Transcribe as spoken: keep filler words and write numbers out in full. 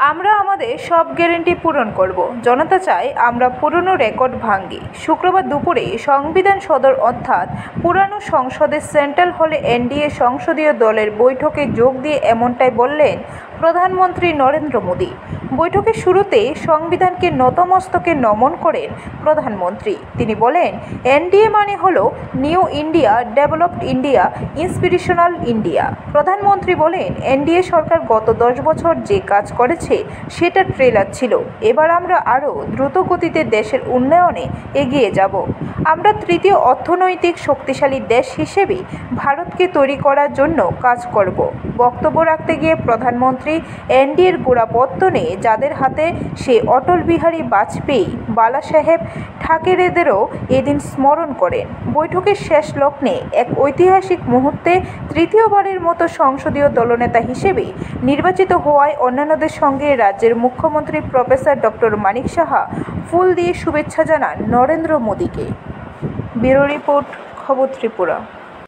আমরা আমাদের সব গ্যারান্টি পূরণ করব। জনতা চায় আমরা পুরনো রেকর্ড ভাঙি। শুক্রবার দুপুরে সংবিধান সদর অর্থাৎ পুরানো সংসদের সেন্ট্রাল হলে এনডিএ সংসদীয় দলের বৈঠকে যোগ দিয়ে এমনটাই বললেন প্রধানমন্ত্রী নরেন্দ্র মোদী। বৈঠকের শুরুতে সংবিধানকে নতমস্তকে নমন করেন প্রধানমন্ত্রী। তিনি বলেন, এনডিএ মানে হলো new India, developed India, inspirational India. প্রধানমন্ত্রী বলেন, এনডিএ সরকার গত দশ বছর যে কাজ করেছে সেটা ট্রেলার ছিল। এবার আমরা আরও দ্রুত গতিতে দেশের উন্নয়নে এগিয়ে যাব। আমরা তৃতীয় অর্থনৈতিক শক্তিশালী দেশ হিসেবে ভারতকে তৈরি করার জন্য কাজ করব। বক্তব্য রাখতে গিয়ে প্রধানমন্ত্রী এনডিএর গোড়াপত্তনে যাদের হাতে সে অটল বিহারী বাজপেয়ী, বালা সাহেব ঠাকরেদেরও এদিন স্মরণ করেন। বৈঠকের শেষ লগ্নে এক ঐতিহাসিক মুহূর্তে তৃতীয়বারের মতো সংসদীয় দলনেতা হিসেবে নির্বাচিত হওয়ায় অন্যান্যদের সঙ্গে রাজ্যের মুখ্যমন্ত্রী প্রফেসর ডক্টর মানিক সাহা ফুল দিয়ে শুভেচ্ছা জানান নরেন্দ্র মোদীকে। ব্যুরো রিপোর্ট, খবর ত্রিপুরা।